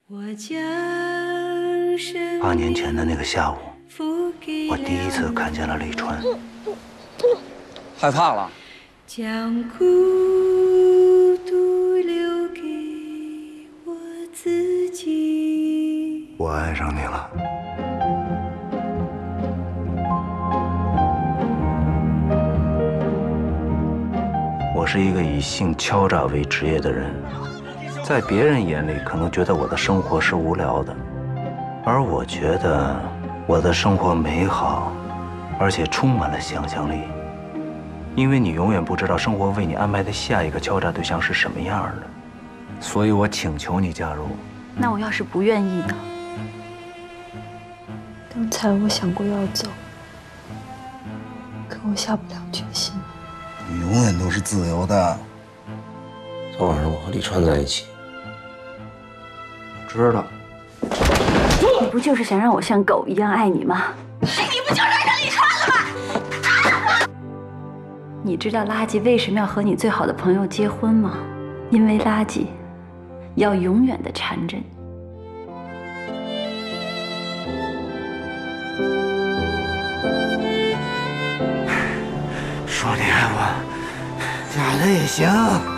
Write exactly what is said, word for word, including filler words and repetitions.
八年前的那个下午，我第一次看见了李川。 害怕了？ 将孤独留给我自己。 我爱上你了。我是一个以性敲诈为职业的人，在别人眼里可能觉得我的生活是无聊的，而我觉得我的生活美好，而且充满了想象力。因为你永远不知道生活为你安排的下一个敲诈对象是什么样的，所以我请求你加入。 那我要是不愿意呢？ 刚才我想过要走，可我下不了决心。 你永远都是自由的。 昨晚上我和李川在一起， 知道。 你不就是想让我像狗一样爱你吗？你不就是爱上李川了吗？你知道垃圾为什么要和你最好的朋友结婚吗？因为垃圾要永远的缠着你。 说你爱我，假的也行。